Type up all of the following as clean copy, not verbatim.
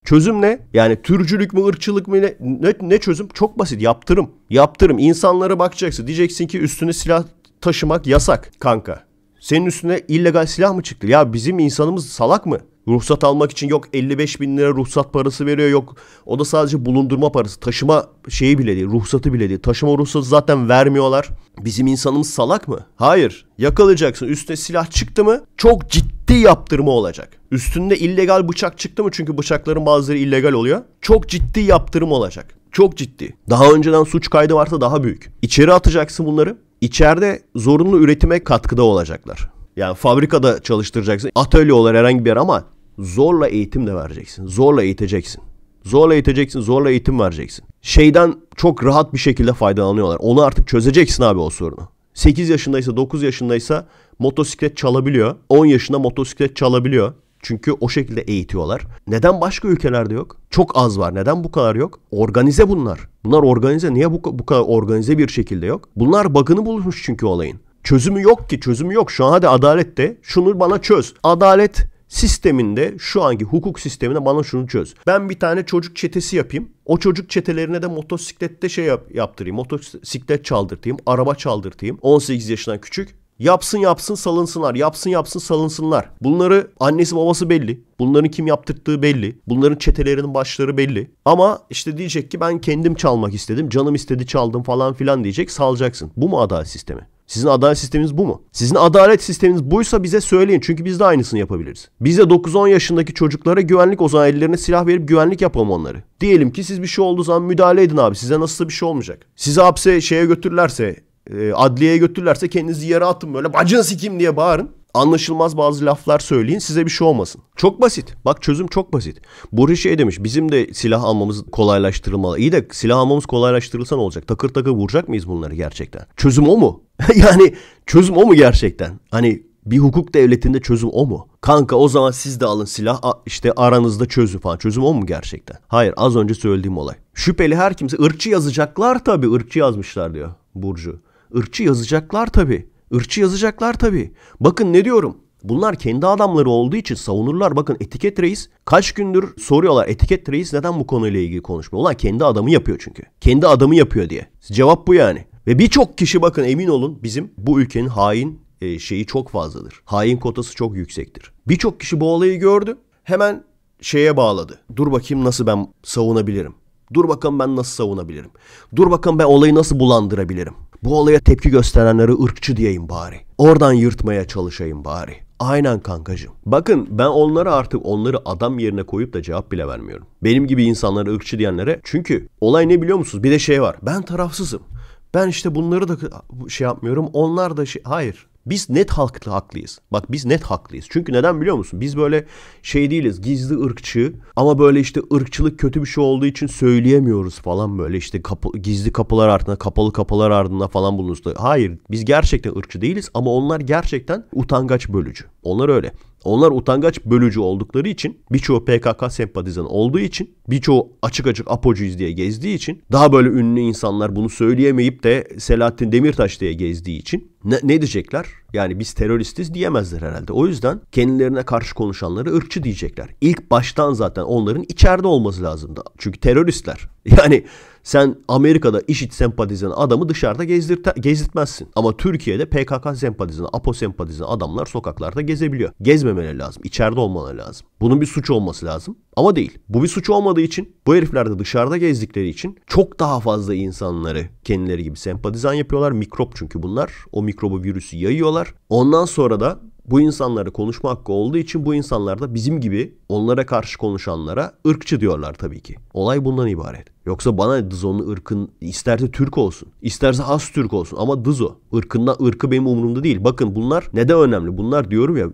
Çözüm ne? Yani türcülük mü, ırkçılık mı, ne çözüm? Çok basit. Yaptırım. Yaptırım. İnsanlara bakacaksın. Diyeceksin ki üstüne silah taşımak yasak kanka. Senin üstüne illegal silah mı çıktı? Ya bizim insanımız salak mı? Ruhsat almak için yok 55 bin lira ruhsat parası veriyor, yok o da sadece bulundurma parası. Taşıma şeyi bile değil, ruhsatı bile değil. Taşıma ruhsatı zaten vermiyorlar. Bizim insanımız salak mı? Hayır. Yakalayacaksın. Üstüne silah çıktı mı çok ciddi yaptırımı olacak. Üstünde illegal bıçak çıktı mı, çünkü bıçakların bazıları illegal oluyor. Çok ciddi yaptırım olacak. Çok ciddi. Daha önceden suç kaydı varsa daha büyük. İçeri atacaksın bunları. İçeride zorunlu üretime katkıda olacaklar. Yani fabrikada çalıştıracaksın. Atölye olur herhangi bir yer ama zorla eğitim de vereceksin. Zorla eğiteceksin. Zorla eğiteceksin, zorla eğitim vereceksin. Şeyden çok rahat bir şekilde faydalanıyorlar. Onu artık çözeceksin abi, o sorunu. 8 yaşındaysa, 9 yaşındaysa motosiklet çalabiliyor. 10 yaşında motosiklet çalabiliyor. Çünkü o şekilde eğitiyorlar. Neden başka ülkelerde yok? Çok az var. Neden bu kadar yok? Organize bunlar. Bunlar organize. Niye bu kadar organize bir şekilde yok? Bunlar bug'ını bulmuş çünkü olayın. Çözümü yok ki. Çözümü yok. Şu an hadi adalette şunu bana çöz. Adalet sisteminde, şu anki hukuk sisteminde bana şunu çöz. Ben bir tane çocuk çetesi yapayım. O çocuk çetelerine de motosiklette yaptırayım. Motosiklet çaldırtayım. Araba çaldırtayım. 18 yaşından küçük. Yapsın salınsınlar. Yapsın salınsınlar. Bunları annesi babası belli. Bunların kim yaptırttığı belli. Bunların çetelerinin başları belli. Ama işte diyecek ki ben kendim çalmak istedim. Canım istedi çaldım falan filan diyecek. Salacaksın. Bu mu adalet sistemi? Sizin adalet sisteminiz bu mu? Sizin adalet sisteminiz buysa bize söyleyin. Çünkü biz de aynısını yapabiliriz. Biz de 9-10 yaşındaki çocuklara güvenlik, o zaman ellerine silah verip güvenlik yapalım onları. Diyelim ki siz bir şey olduğu zaman müdahale edin abi. Size nasılsa bir şey olmayacak. Sizi hapse götürürlerse, adliyeye götürürlerse kendinizi yere atın, böyle bacını sikeyim diye bağırın. Anlaşılmaz bazı laflar söyleyin, size bir şey olmasın. Çok basit. Bak çözüm çok basit. Burhi demiş, bizim de silah almamız kolaylaştırılmalı. İyi de silah almamız kolaylaştırılsa ne olacak? Takır takır vuracak mıyız bunları gerçekten? Çözüm o mu? Yani çözüm o mu gerçekten? Hani bir hukuk devletinde çözüm o mu? Kanka o zaman siz de alın silah, işte aranızda çözün falan. Çözüm o mu gerçekten? Hayır, az önce söylediğim olay. Şüpheli her kimse, ırkçı yazacaklar tabii. Irkçı yazmışlar diyor Burcu. Irkçı yazacaklar tabii. Irkçı yazacaklar tabii. Bakın ne diyorum. Bunlar kendi adamları olduğu için savunurlar. Bakın Etiket Reis kaç gündür soruyorlar. Etiket Reis neden bu konuyla ilgili konuşmuyor? Ulan kendi adamı yapıyor çünkü. Kendi adamı yapıyor diye. Cevap bu yani. Ve birçok kişi, bakın emin olun, bizim bu ülkenin hain şeyi çok fazladır. Hain kotası çok yüksektir. Birçok kişi bu olayı gördü. Hemen bağladı. Dur bakayım nasıl ben savunabilirim. Dur bakalım ben nasıl savunabilirim. Dur bakalım ben olayı nasıl bulandırabilirim. Bu olaya tepki gösterenleri ırkçı diyeyim bari. Oradan yırtmaya çalışayım bari. Aynen kankacığım. Bakın ben onları adam yerine koyup da cevap bile vermiyorum. Benim gibi insanlara ırkçı diyenlere. Çünkü olay ne biliyor musunuz? Bir de var. Ben tarafsızım. Ben işte bunları da yapmıyorum. Onlar da hayır. Biz net haklıyız. Bak biz net haklıyız. Çünkü neden biliyor musun? Biz böyle değiliz. Gizli ırkçı ama böyle işte ırkçılık kötü bir şey olduğu için söyleyemiyoruz falan, böyle işte gizli kapılar ardında, kapalı kapılar ardında falan bulunuruz. Hayır, biz gerçekten ırkçı değiliz ama onlar gerçekten utangaç bölücü. Onlar öyle. Onlar utangaç bölücü oldukları için, birçoğu PKK sempatizanı olduğu için, birçoğu açık açık APO'cuyuz diye gezdiği için, daha böyle ünlü insanlar bunu söyleyemeyip de Selahattin Demirtaş diye gezdiği için ne diyecekler? Yani biz teröristiz diyemezler herhalde. O yüzden kendilerine karşı konuşanları ırkçı diyecekler. İlk baştan zaten onların içeride olması lazımdı. Çünkü teröristler. Yani sen Amerika'da IŞİD sempatizanı adamı dışarıda gezdirtmezsin. Ama Türkiye'de PKK sempatizanı, APO sempatizanı adamlar sokaklarda gezebiliyor. Gezmemeleri lazım. İçeride olmaları lazım. Bunun bir suç olması lazım. Ama değil. Bu bir suç olmadığı için, bu herifler de dışarıda gezdikleri için çok daha fazla insanları kendileri gibi sempatizan yapıyorlar. Mikrop çünkü bunlar. O mikrobu, virüsü yayıyorlar. Ondan sonra da bu insanlara konuşma hakkı olduğu için bu insanlar da bizim gibi onlara karşı konuşanlara ırkçı diyorlar tabii ki. Olay bundan ibaret. Yoksa bana Dızo'nun ırkın, isterse Türk olsun, isterse has Türk olsun ama Dızo ırkı benim umurumda değil. Bakın bunlar neden önemli? Bunlar diyorum ya,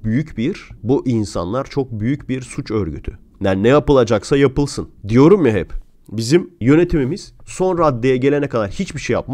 bu insanlar çok büyük bir suç örgütü. Yani ne yapılacaksa yapılsın. Diyorum ya hep. Bizim yönetimimiz son raddeye gelene kadar hiçbir şey yapmaz.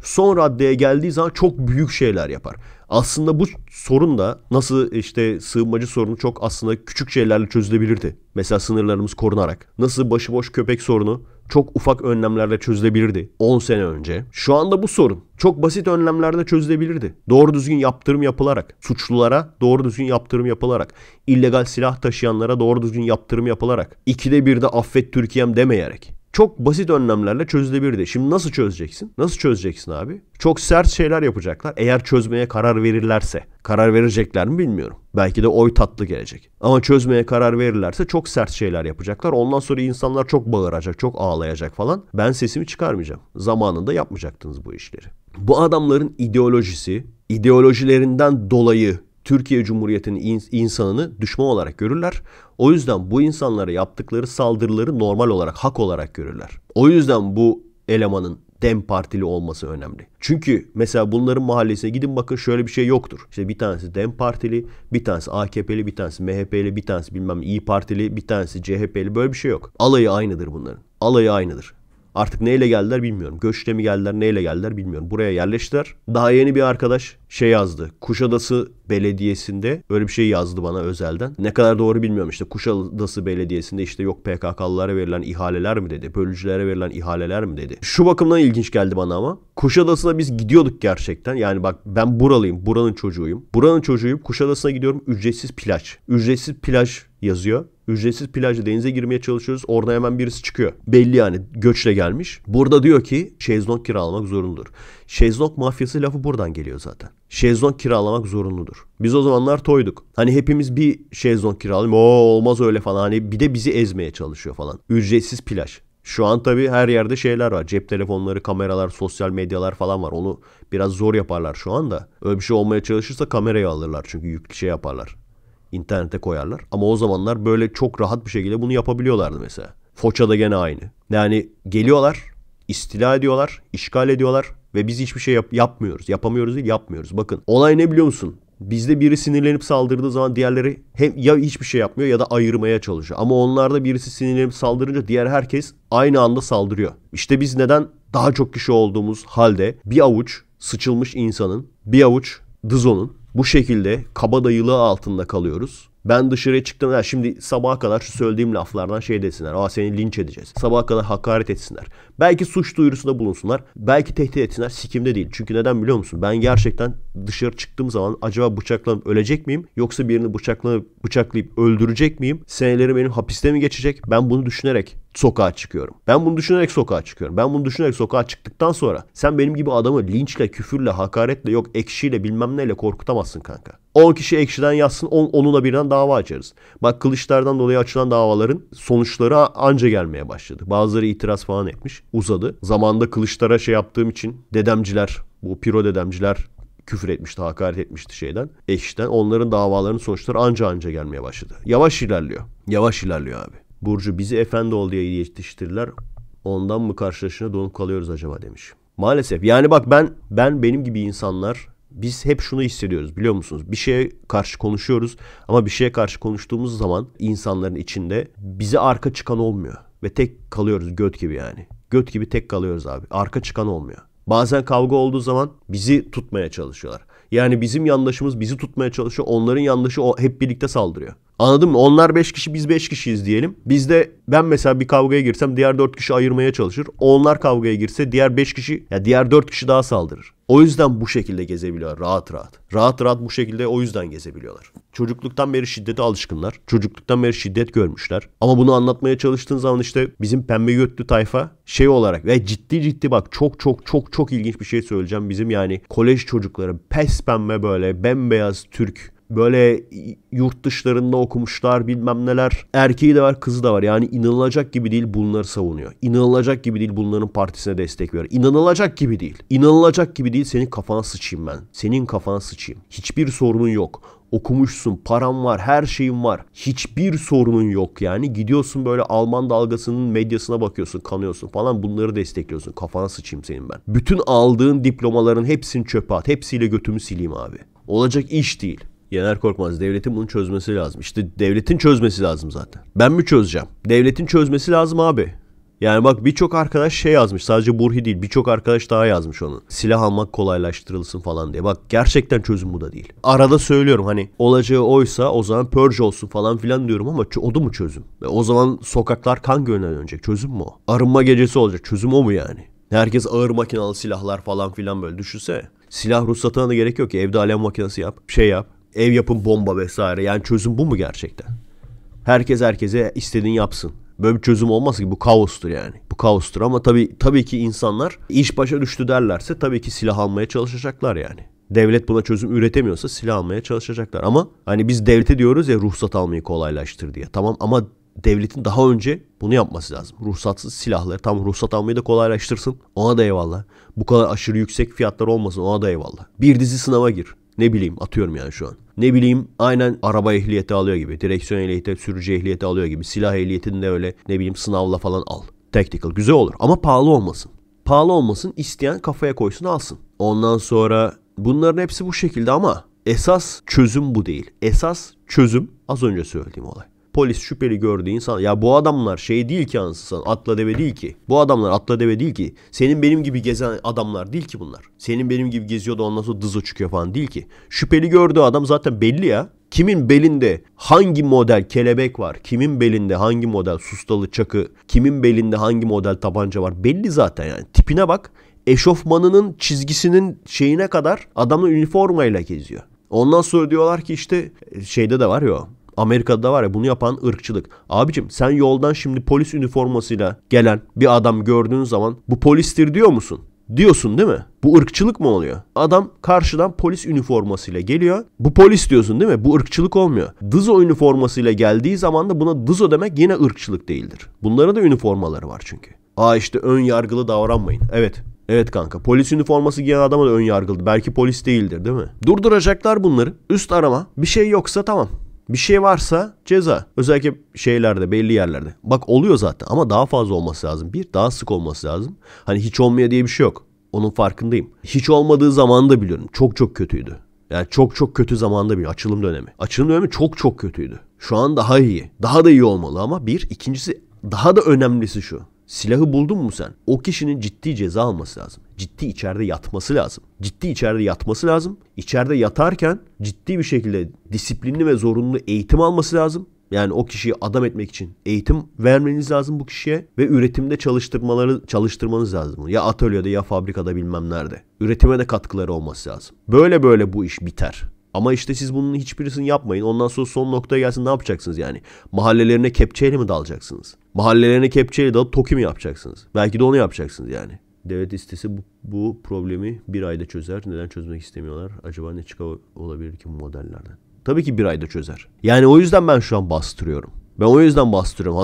Son raddeye geldiği zaman çok büyük şeyler yapar. Aslında bu sorun da nasıl işte sığınmacı sorunu çok aslında küçük şeylerle çözülebilirdi. Mesela sınırlarımız korunarak. Nasıl başıboş köpek sorunu çok ufak önlemlerle çözülebilirdi 10 sene önce. Şu anda bu sorun çok basit önlemlerle çözülebilirdi. Doğru düzgün yaptırım yapılarak, suçlulara doğru düzgün yaptırım yapılarak, illegal silah taşıyanlara doğru düzgün yaptırım yapılarak, 2'de 1'de affet Türkiye'm demeyerek. Çok basit önlemlerle çözülebilirdi. Şimdi nasıl çözeceksin? Nasıl çözeceksin abi? Çok sert şeyler yapacaklar. Eğer çözmeye karar verirlerse. Karar verecekler mi bilmiyorum. Belki de oy tatlı gelecek. Ama çözmeye karar verirlerse çok sert şeyler yapacaklar. Ondan sonra insanlar çok bağıracak, çok ağlayacak falan. Ben sesimi çıkarmayacağım. Zamanında yapmayacaktınız bu işleri. Bu adamların ideolojisi, ideolojilerinden dolayı Türkiye Cumhuriyeti'nin insanını düşman olarak görürler. O yüzden bu insanlara yaptıkları saldırıları normal olarak, hak olarak görürler. O yüzden bu elemanın DEM Partili olması önemli. Çünkü mesela bunların mahallesine gidin bakın şöyle bir şey yoktur. İşte bir tanesi DEM Partili, bir tanesi AKP'li, bir tanesi MHP'li, bir tanesi bilmem İYİ Partili, bir tanesi CHP'li, böyle bir şey yok. Alayı aynıdır bunların. Alayı aynıdır. Artık neyle geldiler bilmiyorum. Göçle mi geldiler, neyle geldiler bilmiyorum. Buraya yerleştiler. Daha yeni bir arkadaş şey yazdı. Kuşadası Belediyesi'nde öyle bir şey yazdı bana özelden. Ne kadar doğru bilmiyorum işte. Kuşadası Belediyesi'nde işte yok PKK'lılara verilen ihaleler mi dedi. Bölücülere verilen ihaleler mi dedi. Şu bakımdan ilginç geldi bana ama. Kuşadası'na biz gidiyorduk gerçekten. Yani bak ben buralıyım. Buranın çocuğuyum. Buranın çocuğuyum. Kuşadası'na gidiyorum. Ücretsiz plaj. Ücretsiz plaj yazıyor. Ücretsiz plajda denize girmeye çalışıyoruz. Orada hemen birisi çıkıyor. Belli yani göçle gelmiş. Burada diyor ki şezlong kiralamak zorunludur. Şezlong mafyası lafı buradan geliyor zaten. Şezlong kiralamak zorunludur. Biz o zamanlar toyduk. Hani hepimiz bir şezlong kiralayalım. Olmaz öyle falan. Hani bir de bizi ezmeye çalışıyor falan. Ücretsiz plaj. Şu an tabii her yerde şeyler var. Cep telefonları, kameralar, sosyal medyalar falan var. Onu biraz zor yaparlar şu anda. Öyle bir şey olmaya çalışırsa kamerayı alırlar. Çünkü yüklü şey yaparlar. İnternete koyarlar. Ama o zamanlar böyle çok rahat bir şekilde bunu yapabiliyorlardı mesela. Foça'da gene aynı. Yani geliyorlar, istila ediyorlar, işgal ediyorlar ve biz hiçbir şey yapmıyoruz. Yapamıyoruz değil, yapmıyoruz. Bakın olay ne biliyor musun? Bizde biri sinirlenip saldırdığı zaman diğerleri hem ya hiçbir şey yapmıyor ya da ayırmaya çalışıyor. Ama onlarda birisi sinirlenip saldırınca diğer herkes aynı anda saldırıyor. İşte biz neden daha çok kişi olduğumuz halde bir avuç sıçılmış insanın, bir avuç Dızo'nun bu şekilde kabadayılığı altında kalıyoruz. Ben dışarıya çıktım. Şimdi sabaha kadar şu söylediğim laflardan şey desinler. Seni linç edeceğiz. Sabaha kadar hakaret etsinler. Belki suç duyurusunda bulunsunlar. Belki tehdit etsinler. Sikimde değil. Çünkü neden biliyor musun? Ben gerçekten dışarı çıktığım zaman acaba bıçaklanıp ölecek miyim? Yoksa birini bıçaklayıp öldürecek miyim? Seneleri benim hapiste mi geçecek? Ben bunu düşünerek sokağa çıkıyorum. Ben bunu düşünerek sokağa çıktıktan sonra sen benim gibi adamı linçle, küfürle, hakaretle, yok ekşiyle bilmem neyle korkutamazsın kanka. 10 kişi ekşiden yazsın, onunla birden dava açarız. Bak Kılıçlardan dolayı açılan davaların sonuçları anca gelmeye başladı. Bazıları itiraz falan etmiş. Uzadı. Zamanında Kılıçlara şey yaptığım için dedemciler, bu piro dedemciler küfür etmişti, hakaret etmişti şeyden, ekşiden. Onların davalarının sonuçları anca gelmeye başladı. Yavaş ilerliyor. Yavaş ilerliyor abi. Burcu bizi efendi ol diye yetiştirdiler. Ondan mı karşılaşına donup kalıyoruz acaba demiş. Maalesef. Yani bak benim gibi insanlar biz hep şunu hissediyoruz biliyor musunuz? Bir şeye karşı konuşuyoruz ama bir şeye karşı konuştuğumuz zaman insanların içinde bize arka çıkan olmuyor. Ve tek kalıyoruz göt gibi yani. Göt gibi tek kalıyoruz abi. Arka çıkan olmuyor. Bazen kavga olduğu zaman bizi tutmaya çalışıyorlar. Yani bizim yandaşımız bizi tutmaya çalışıyor. Onların yandaşı hep birlikte saldırıyor. Anladın mı? Onlar 5 kişi biz 5 kişiyiz diyelim. Ben mesela bir kavgaya girsem diğer 4 kişi ayırmaya çalışır. Onlar kavgaya girse diğer 5 kişi diğer 4 kişi daha saldırır. O yüzden bu şekilde gezebiliyorlar rahat rahat. Rahat rahat bu şekilde o yüzden gezebiliyorlar. Çocukluktan beri şiddete alışkınlar. Çocukluktan beri şiddet görmüşler. Ama bunu anlatmaya çalıştığın zaman işte bizim pembe götlü tayfa şey olarak ve ciddi bak çok ilginç bir şey söyleyeceğim. Bizim yani kolej çocukları pes pembe böyle bembeyaz Türk. Böyle yurt dışlarında okumuşlar bilmem neler. Erkeği de var kızı da var. Yani inanılacak gibi değil bunları savunuyor. İnanılacak gibi değil bunların partisine destek veriyor. İnanılacak gibi değil. İnanılacak gibi değil senin kafana sıçayım ben. Senin kafana sıçayım. Hiçbir sorunun yok. Okumuşsun, paran var, her şeyin var. Hiçbir sorunun yok yani. Gidiyorsun böyle Alman dalgasının medyasına bakıyorsun, kanıyorsun falan bunları destekliyorsun. Kafana sıçayım senin ben. Bütün aldığın diplomaların hepsini çöpe at. Hepsiyle götümü sileyim abi. Olacak iş değil. Yener Korkmaz. Devletin bunu çözmesi lazım. İşte devletin çözmesi lazım zaten. Ben mi çözeceğim? Devletin çözmesi lazım abi. Yani bak birçok arkadaş şey yazmış. Sadece Burhi değil, birçok arkadaş daha yazmış onu. Silah almak kolaylaştırılsın falan diye. Bak gerçekten çözüm bu da değil. Arada söylüyorum hani olacağı oysa o zaman purge olsun falan filan diyorum ama o da mı çözüm? Ve o zaman sokaklar kan gölüne dönecek. Çözüm mü o? Arınma gecesi olacak. Çözüm o mu yani? Herkes ağır makinalı silahlar falan filan böyle düşünse. Silah ruhsatına da gerek yok ki. Evde alev makinesi yap. Şey yap. Ev yapın bomba vesaire. Yani çözüm bu mu gerçekten? Herkes herkese istediğini yapsın. Böyle bir çözüm olmaz ki, bu kaostur yani. Bu kaostur ama tabii ki insanlar iş başa düştü derlerse tabii ki silah almaya çalışacaklar yani. Devlet buna çözüm üretemiyorsa silah almaya çalışacaklar. Ama hani biz devlete diyoruz ya ruhsat almayı kolaylaştır diye. Tamam ama devletin daha önce bunu yapması lazım. Ruhsatsız silahları tam ruhsat almayı da kolaylaştırsın. Ona da eyvallah. Bu kadar aşırı yüksek fiyatlar olmasın, ona da eyvallah. Bir dizi sınava gir. Ne bileyim atıyorum yani şu an. Ne bileyim aynen araba ehliyeti alıyor gibi. Direksiyon ehliyeti, sürücü ehliyeti alıyor gibi. Silah ehliyetini de öyle ne bileyim sınavla falan al. Tactical güzel olur ama pahalı olmasın. Pahalı olmasın, isteyen kafaya koysun alsın. Ondan sonra bunların hepsi bu şekilde ama esas çözüm bu değil. Esas çözüm az önce söylediğim olay. Polis şüpheli gördüğü insan, ya bu adamlar şey değil ki ansızan, atla deve değil ki. Bu adamlar atla deve değil ki. Senin benim gibi gezen adamlar değil ki bunlar. Senin benim gibi geziyor da ondan sonra dızo çıkıyor falan değil ki. Şüpheli gördüğü adam zaten belli ya. Kimin belinde hangi model kelebek var, kimin belinde hangi model sustalı çakı, kimin belinde hangi model tabanca var belli zaten yani. Tipine bak, eşofmanının çizgisinin şeyine kadar adamın üniformayla geziyor. Ondan sonra diyorlar ki işte şeyde de var ya o. Amerika'da var ya bunu yapan ırkçılık. Abicim sen yoldan şimdi polis üniformasıyla gelen bir adam gördüğün zaman bu polistir diyor musun? Diyorsun değil mi? Bu ırkçılık mı oluyor? Adam karşıdan polis üniformasıyla geliyor. Bu polis diyorsun değil mi? Bu ırkçılık olmuyor. Dızo üniformasıyla geldiği zaman da buna dızo demek yine ırkçılık değildir. Bunların da üniformaları var çünkü. İşte ön yargılı davranmayın. Evet. Evet kanka, polis üniforması giyen adama da ön yargılı. Belki polis değildir değil mi? Durduracaklar bunları. Üst arama. Bir şey yoksa tamam. Bir şey varsa ceza. Özellikle şeylerde, belli yerlerde. Bak oluyor zaten ama daha fazla olması lazım. Daha sık olması lazım. Hani hiç olmaya diye bir şey yok. Onun farkındayım. Hiç olmadığı zamanı da biliyorum. Çok kötüydü. Yani çok kötü zamanda biliyorum. Açılım dönemi. Açılım dönemi çok kötüydü. Şu an daha iyi. Daha da iyi olmalı ama ikincisi daha da önemlisi şu. Silahı buldun mu sen? O kişinin ciddi ceza alması lazım. Ciddi içeride yatması lazım. Ciddi içeride yatması lazım. İçeride yatarken ciddi bir şekilde disiplinli ve zorunlu eğitim alması lazım. Yani o kişiyi adam etmek için eğitim vermeniz lazım bu kişiye ve üretimde çalıştırmanız lazım. Ya atölyede ya fabrikada bilmem nerede. Üretime de katkıları olması lazım. Böyle bu iş biter. Ama işte siz bunun hiçbirisini yapmayın. Ondan sonra son noktaya gelsin ne yapacaksınız yani? Mahallelerine kepçeyle mi dalacaksınız? Mahallelerine kepçeyle dalıp TOKİ mi yapacaksınız? Belki de onu yapacaksınız yani. Devlet istese bu problemi bir ayda çözer. Neden çözmek istemiyorlar? Acaba ne olabilir ki bu modellerden? Tabii ki bir ayda çözer. Yani o yüzden ben şu an bastırıyorum. Ben o yüzden bastırıyorum.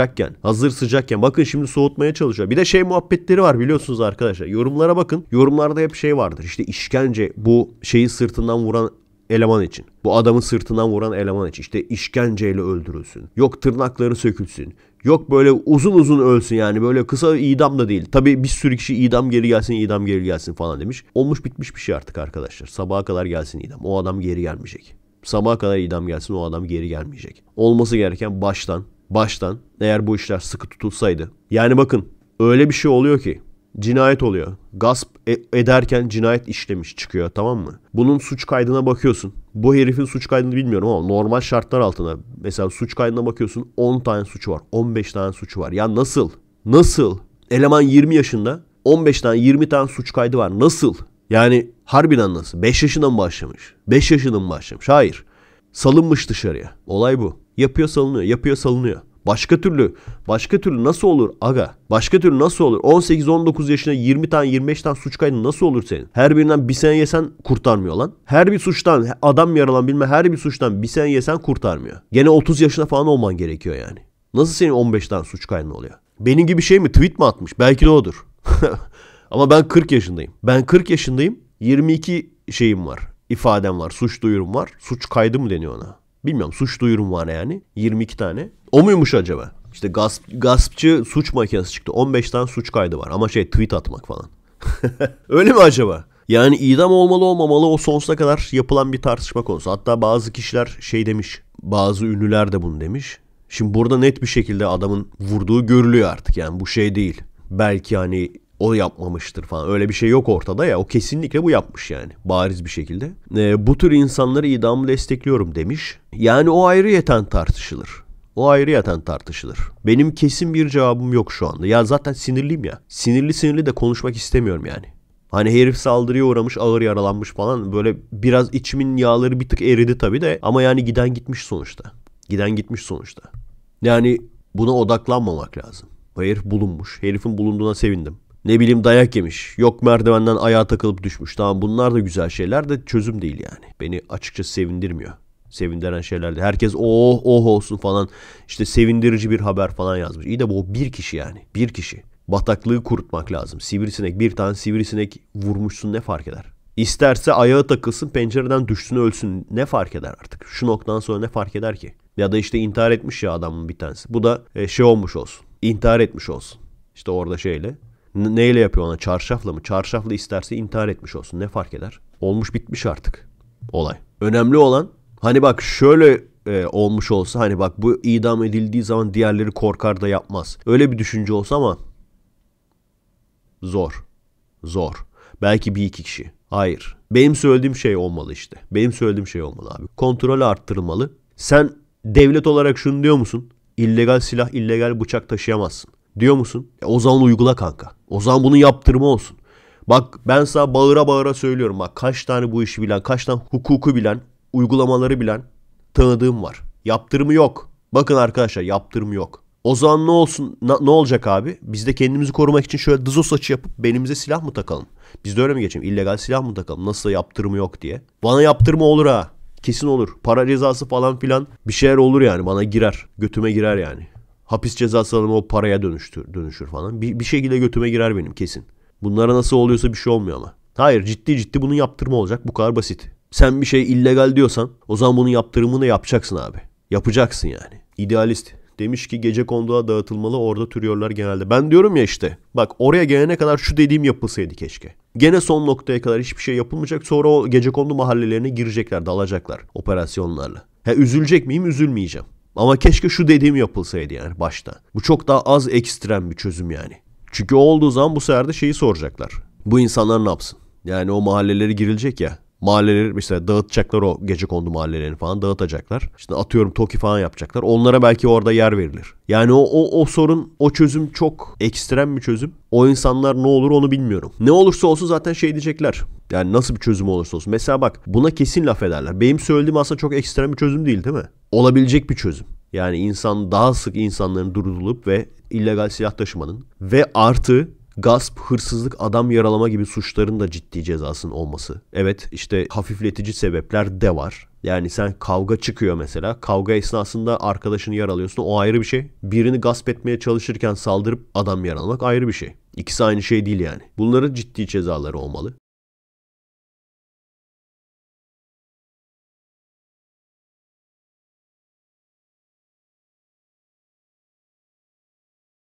Hazır sıcakken. Bakın şimdi soğutmaya çalışıyor. Bir de şey muhabbetleri var biliyorsunuz arkadaşlar. Yorumlara bakın. Yorumlarda hep şey vardır. İşte işkence bu şeyi sırtından vuran eleman için. Bu adamın sırtından vuran eleman için. İşte işkenceyle öldürülsün. Yok tırnakları sökülsün. Yok böyle uzun ölsün yani. Böyle kısa idam da değil. Tabii bir sürü kişi idam geri gelsin falan demiş. Olmuş bitmiş bir şey artık arkadaşlar. Sabaha kadar gelsin idam. O adam geri gelmeyecek. Sabaha kadar idam gelsin, o adam geri gelmeyecek. Olması gereken baştan eğer bu işler sıkı tutulsaydı. Yani bakın öyle bir şey oluyor ki cinayet oluyor. Gasp ederken cinayet işlemiş çıkıyor, tamam mı? Bunun suç kaydına bakıyorsun. Bu herifin suç kaydını bilmiyorum ama normal şartlar altında mesela suç kaydına bakıyorsun 10 tane suçu var, 15 tane suçu var. Ya nasıl? Nasıl? Eleman 20 yaşında 15 tane 20 tane suç kaydı var. Nasıl? Yani harbiden nasıl? 5 yaşında mı başlamış? 5 yaşında mı başlamış? Hayır. Salınmış dışarıya. Olay bu. Yapıyor salınıyor. Başka türlü nasıl olur aga? Başka türlü nasıl olur? 18-19 yaşında 20 tane 25 tane suç kaydı nasıl olur senin? Her birinden bir sene yesen kurtarmıyor lan. Her bir suçtan adam yaralan bilme her bir suçtan bir sene yesen kurtarmıyor. Gene 30 yaşında falan olman gerekiyor yani. Nasıl senin 15 tane suç kaydın oluyor? Benim gibi şey mi? Tweet mi atmış? Belki de odur. Ama ben 40 yaşındayım. 22 şeyim var. İfadem var. Suç duyurum var. Suç kaydı mı deniyor ona? Bilmiyorum. Suç duyurum var yani. 22 tane. O muymuş acaba? İşte gaspçı suç makinesi çıktı. 15 tane suç kaydı var. Ama tweet atmak falan. Öyle mi acaba? Yani idam olmalı o sonsuza kadar yapılan bir tartışma konusu. Hatta bazı kişiler şey demiş. Bazı ünlüler de bunu demiş. Şimdi burada net bir şekilde adamın vurduğu görülüyor artık. Yani bu şey değil. Belki hani o yapmamıştır falan. Öyle bir şey yok ortada ya. O kesinlikle bu yapmış yani. Bariz bir şekilde. Bu tür insanları idamı destekliyorum demiş. Yani o ayrıyeten tartışılır. O ayrıyeten tartışılır. Benim kesin bir cevabım yok şu anda. Ya zaten sinirliyim ya. Sinirli de konuşmak istemiyorum yani. Hani herif saldırıya uğramış, ağır yaralanmış falan. Böyle biraz içimin yağları bir tık eridi tabii de. Ama yani giden gitmiş sonuçta. Giden gitmiş sonuçta. Yani buna odaklanmamak lazım. O herif bulunmuş. Herifin bulunduğuna sevindim. Ne bileyim dayak yemiş. Yok merdivenden ayağa takılıp düşmüş. Tamam bunlar da güzel şeyler de çözüm değil yani. Beni açıkçası sevindirmiyor. Sevindiren şeyler de. Herkes oh oh olsun falan. İşte sevindirici bir haber falan yazmış. İyi de bu bir kişi yani. Bir kişi. Bataklığı kurutmak lazım. Sivrisinek, bir tane sivrisinek vurmuşsun ne fark eder? İsterse ayağı takılsın, pencereden düşsün ölsün ne fark eder artık? Şu noktadan sonra ne fark eder ki? Ya da işte intihar etmiş ya adamın bir tanesi. Bu da şey olmuş olsun. İntihar etmiş olsun. İşte orada şeyle. Neyle yapıyor ona? Çarşafla mı? Çarşafla isterse intihar etmiş olsun. Ne fark eder? Olmuş bitmiş artık olay. Önemli olan hani bak şöyle olmuş olsa hani bak bu idam edildiği zaman diğerleri korkar da yapmaz. Öyle bir düşünce olsa ama zor. Zor. Belki bir iki kişi. Hayır. Benim söylediğim şey olmalı işte. Benim söylediğim şey olmalı abi. Kontrolü arttırılmalı. Sen devlet olarak şunu diyor musun? İllegal silah, illegal bıçak taşıyamazsın. Diyor musun? O zaman uygula kanka. O zaman bunun yaptırımı olsun. Bak ben sana bağıra bağıra söylüyorum. Bak kaç tane bu işi bilen, kaç tane hukuku bilen, uygulamaları bilen tanıdığım var. Yaptırımı yok. Bakın arkadaşlar yaptırımı yok. O zaman ne olsun? Ne olacak abi? Biz de kendimizi korumak için şöyle dızo saçı yapıp belimize silah mı takalım? Biz de öyle mi geçelim? İllegal silah mı takalım? Nasıl yaptırımı yok diye. Bana yaptırımı olur ha. Kesin olur. Para cezası falan filan bir şeyler olur yani. Bana girer. Götüme girer yani. Hapis cezası alımı o paraya dönüşür falan. Bir şekilde götüme girer benim kesin. Bunlara nasıl oluyorsa bir şey olmuyor ama. Hayır ciddi bunun yaptırımı olacak. Bu kadar basit. Sen bir şey illegal diyorsan o zaman bunun yaptırımını yapacaksın abi. Yapacaksın yani. İdealist. Demiş ki gecekonduğa dağıtılmalı orada türüyorlar genelde. Ben diyorum ya işte bak oraya gelene kadar şu dediğim yapılsaydı keşke. Gene son noktaya kadar hiçbir şey yapılmayacak. Sonra o gecekondu mahallelerine girecekler, dalacaklar operasyonlarla. Üzülecek miyim? Üzülmeyeceğim. Ama keşke şu dediğim yapılsaydı yani başta. Bu çok daha az ekstrem bir çözüm yani. Çünkü o olduğu zaman bu sefer de şeyi soracaklar. Bu insanlar ne yapsın? Yani o mahallelere girilecek ya. Mahalleleri mesela dağıtacaklar o gecekondu mahallelerini falan dağıtacaklar. İşte atıyorum TOKİ falan yapacaklar. Onlara belki orada yer verilir. Yani o sorun, o çözüm çok ekstrem bir çözüm. O insanlar ne olur onu bilmiyorum. Ne olursa olsun zaten şey diyecekler. Yani nasıl bir çözüm olursa olsun. Mesela bak buna kesin laf ederler. Benim söylediğim aslında çok ekstrem bir çözüm değil mi? Olabilecek bir çözüm. Yani daha sık insanların durdurulup ve illegal silah taşımanın ve artı gasp, hırsızlık, adam yaralama gibi suçların da ciddi cezasının olması. Evet işte hafifletici sebepler de var. Yani sen kavga çıkıyor mesela. Kavga esnasında arkadaşını yaralıyorsun. O ayrı bir şey. Birini gasp etmeye çalışırken saldırıp adam yaralamak ayrı bir şey. İkisi aynı şey değil yani. Bunların ciddi cezaları olmalı.